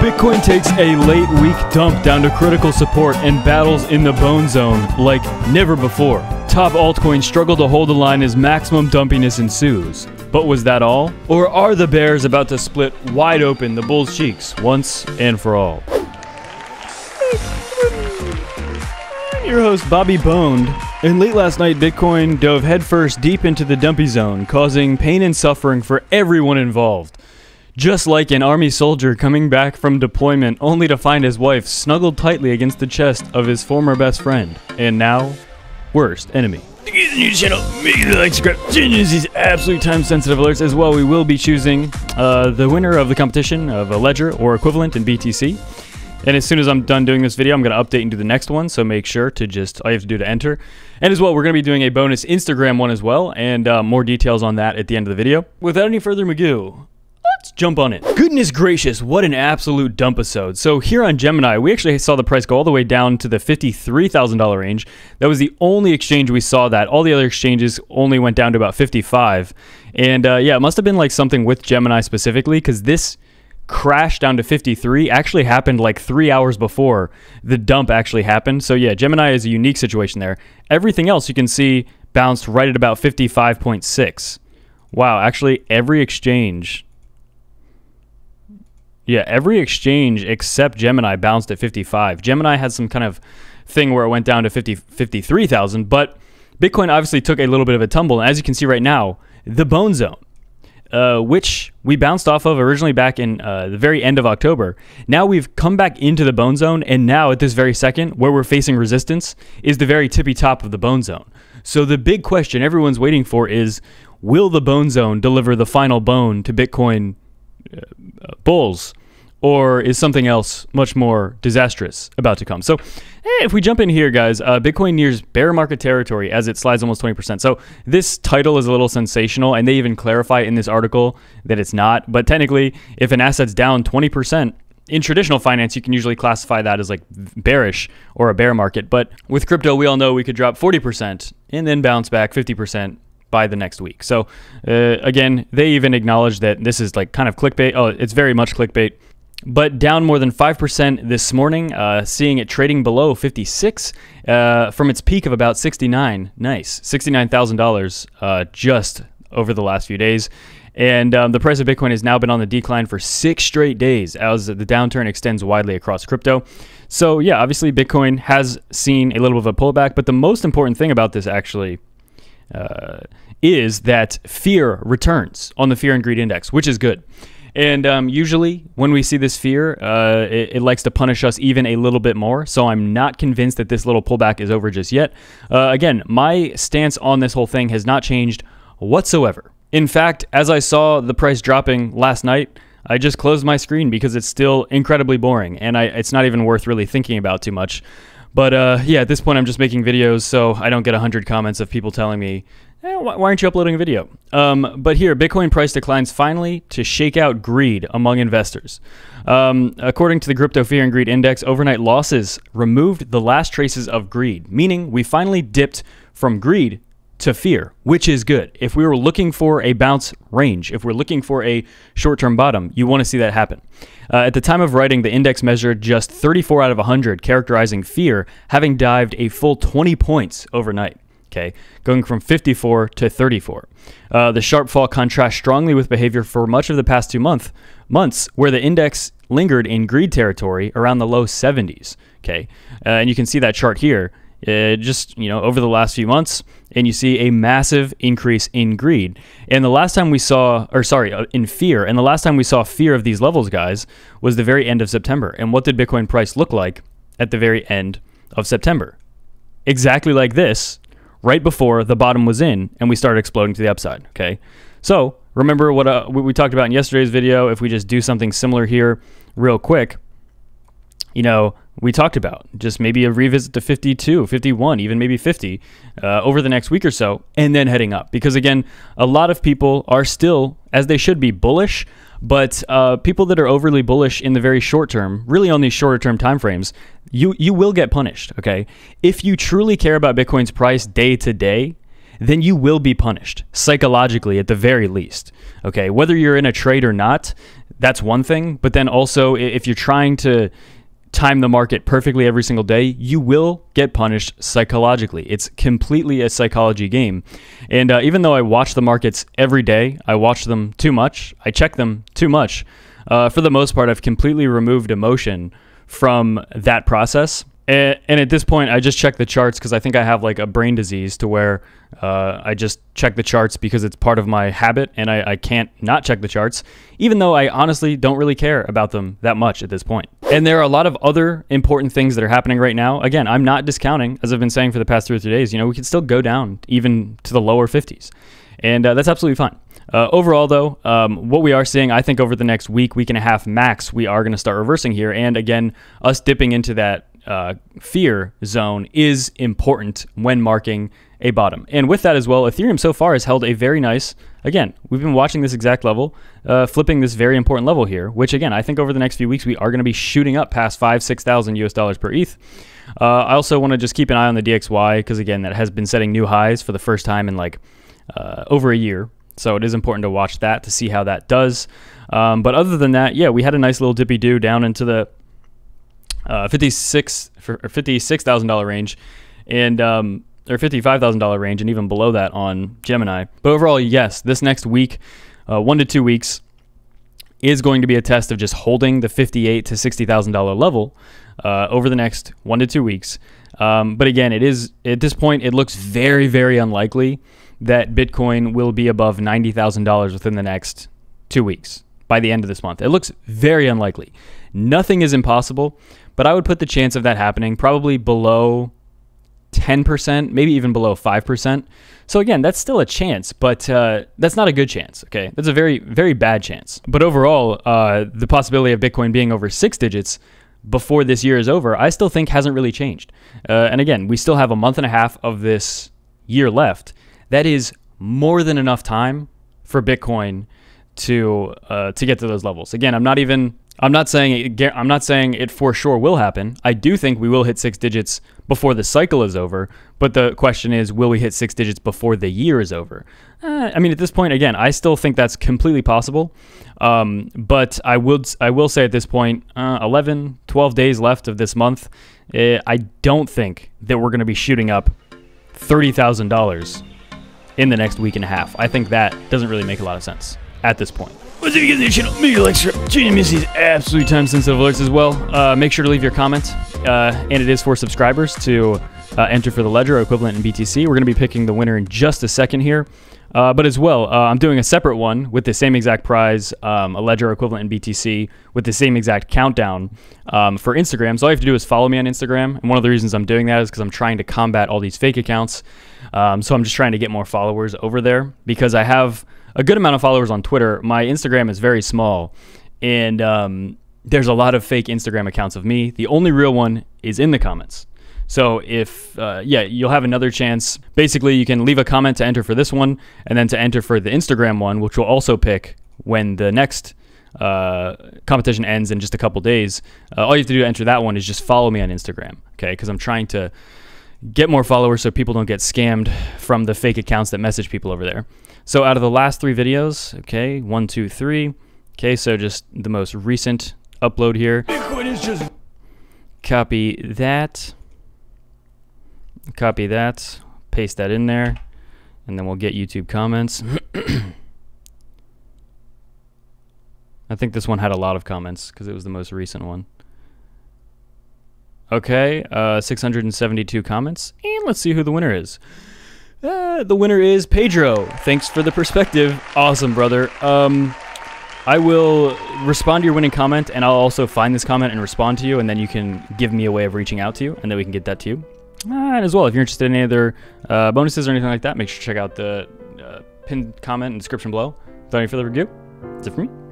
Bitcoin takes a late week dump down to critical support and battles in the bone zone like never before. Top altcoins struggle to hold the line as maximum dumpiness ensues. But was that all? Or are the bears about to split wide open the bulls' cheeks once and for all? I'm your host, Bobby Boned, and late last night Bitcoin dove headfirst deep into the dumpy zone, causing pain and suffering for everyone involved. Just like an army soldier coming back from deployment only to find his wife snuggled tightly against the chest of his former best friend, and now, worst enemy. To get the new channel, make sure to like, subscribe, turn on these absolute time-sensitive alerts as well. We will be choosing the winner of the competition of a ledger or equivalent in BTC. And as soon as I'm done doing this video, I'm going to update and do the next one, so make sure to just, all you have to do to enter. And as well, we're going to be doing a bonus Instagram one as well, and more details on that at the end of the video. Without any further ado, let's jump on it. Goodness gracious, what an absolute dump episode. So here on Gemini, we actually saw the price go all the way down to the $53,000 range. That was the only exchange we saw that. All the other exchanges only went down to about 55. And yeah, it must have been like something with Gemini specifically, because this crash down to 53 actually happened like 3 hours before the dump actually happened. So yeah, Gemini is a unique situation there. Everything else you can see bounced right at about 55.6. Wow, actually every exchange... Yeah, every exchange except Gemini bounced at 55. Gemini had some kind of thing where it went down to 53,000, but Bitcoin obviously took a little bit of a tumble. And as you can see right now, the bone zone, which we bounced off of originally back in the very end of October. Now we've come back into the bone zone, and now at this very second, where we're facing resistance, is the very tippy top of the bone zone. So the big question everyone's waiting for is, will the bone zone deliver the final bone to Bitcoin bulls, or is something else much more disastrous about to come? So if we jump in here, guys, Bitcoin nears bear market territory as it slides almost 20%. So this title is a little sensational, and they even clarify in this article that it's not. But technically, if an asset's down 20%, in traditional finance, you can usually classify that as like bearish or a bear market. But with crypto, we all know we could drop 40% and then bounce back 50% by the next week. So again, they even acknowledge that this is like kind of clickbait. Oh, it's very much clickbait, but down more than 5% this morning, seeing it trading below 56 from its peak of about 69. Nice, $69,000 just over the last few days. And the price of Bitcoin has now been on the decline for 6 straight days as the downturn extends widely across crypto. So yeah, obviously Bitcoin has seen a little bit of a pullback, but the most important thing about this actually is that fear returns on the Fear and Greed Index, which is good. And usually when we see this fear, it likes to punish us even a little bit more. So I'm not convinced that this little pullback is over just yet. Again, my stance on this whole thing has not changed whatsoever. In fact, as I saw the price dropping last night, I just closed my screen because it's still incredibly boring, and it's not even worth really thinking about too much. But yeah, at this point, I'm just making videos so I don't get 100 comments of people telling me, why aren't you uploading a video? But here, Bitcoin price declines finally to shake out greed among investors. According to the Crypto Fear and Greed Index, overnight losses removed the last traces of greed, meaning we finally dipped from greed to fear, which is good. If we were looking for a bounce range, if we're looking for a short-term bottom, you want to see that happen. At the time of writing, the index measured just 34 out of 100, characterizing fear, having dived a full 20 points overnight. Okay, going from 54 to 34. The sharp fall contrasts strongly with behavior for much of the past 2 months, where the index lingered in greed territory around the low 70s. Okay, and you can see that chart here. Just, you know, over the last few months, and you see a massive increase in greed. And the last time we saw, in fear, and the last time we saw fear of these levels, guys, was the very end of September. And what did Bitcoin price look like at the very end of September? Exactly like this, right before the bottom was in, and we started exploding to the upside, okay? So, remember what we talked about in yesterday's video. If we just do something similar here real quick, you know, we talked about just maybe a revisit to 52, 51, even maybe 50 over the next week or so, and then heading up. Because again, a lot of people are still, as they should be, bullish, but people that are overly bullish in the very short term, really on these shorter term time frames, you will get punished, okay? If you truly care about Bitcoin's price day to day, then you will be punished, psychologically at the very least, okay? Whether you're in a trade or not, that's one thing. But then also, if you're trying to time the market perfectly every single day, you will get punished psychologically. It's completely a psychology game. And even though I watch the markets every day, I watch them too much, I check them too much, for the most part, I've completely removed emotion from that process. And at this point, I just check the charts because I think I have like a brain disease to where I just check the charts because it's part of my habit, and I can't not check the charts, even though I honestly don't really care about them that much at this point. And there are a lot of other important things that are happening right now. Again, I'm not discounting, as I've been saying for the past 2 or 3 days, we could still go down even to the lower 50s. And that's absolutely fine. Overall, though, what we are seeing, I think over the next week and a half max, we are going to start reversing here. And again, us dipping into that fear zone is important when marking a bottom. And with that as well, Ethereum so far has held a very nice, again, we've been watching this exact level, flipping this very important level here, which again, I think over the next few weeks, we are going to be shooting up past $5,000-6,000 US dollars per ETH. I also want to just keep an eye on the DXY because again, that has been setting new highs for the first time in like over a year. So it is important to watch that to see how that does. But other than that, yeah, we had a nice little dippy do down into the $56,000 range and or $55,000 range, and even below that on Gemini. But overall, yes, this next week, 1 to 2 weeks, is going to be a test of just holding the $58,000 to $60,000 level over the next 1 to 2 weeks. But again, it is at this point, it looks very, very unlikely that Bitcoin will be above $90,000 within the next 2 weeks by the end of this month. It looks very unlikely. Nothing is impossible, but I would put the chance of that happening probably below 10%, maybe even below 5%. So again, that's still a chance, but that's not a good chance, okay? That's a very, very bad chance. But overall, the possibility of Bitcoin being over 6 digits before this year is over, I still think hasn't really changed. And again, we still have a month and a half of this year left. That is more than enough time for Bitcoin to get to those levels. Again, I'm not saying it for sure will happen. I do think we will hit 6 digits before the cycle is over, but the question is, will we hit 6 digits before the year is over? I mean, at this point, again, I still think that's completely possible. But I will say at this point, 11, 12 days left of this month, I don't think that we're going to be shooting up $30,000 in the next week and a half. I think that doesn't really make a lot of sense at this point. But if you get the channel, make a like, subscribe, miss these absolutely time-sensitive alerts as well. Make sure to leave your comment, and it is for subscribers to enter for the Ledger or equivalent in BTC. We're going to be picking the winner in just a second here. But as well, I'm doing a separate one with the same exact prize, a Ledger equivalent in BTC with the same exact countdown for Instagram. So all you have to do is follow me on Instagram. And one of the reasons I'm doing that is because I'm trying to combat all these fake accounts. So I'm just trying to get more followers over there because I have a good amount of followers on Twitter. My Instagram is very small, and there's a lot of fake Instagram accounts of me. The only real one is in the comments. So if, yeah, you'll have another chance. Basically, you can leave a comment to enter for this one, and then to enter for the Instagram one, which we'll also pick when the next competition ends in just a couple days. All you have to do to enter that one is just follow me on Instagram, okay? Because I'm trying to get more followers so people don't get scammed from the fake accounts that message people over there. So out of the last 3 videos, okay, 1, 2, 3. Okay, so just the most recent upload here. Bitcoin is just... Copy that, paste that in there, and then we'll get YouTube comments. I think this one had a lot of comments because it was the most recent one. Okay, 672 comments, and let's see who the winner is. The winner is Pedro. Thanks for the perspective. Awesome, brother. I will respond to your winning comment, and I'll also find this comment and respond to you, and then you can give me a way of reaching out to you, and then we can get that to you. And as well, if you're interested in any other bonuses or anything like that, make sure to check out the pinned comment and description below. Without any further ado, that's it for me.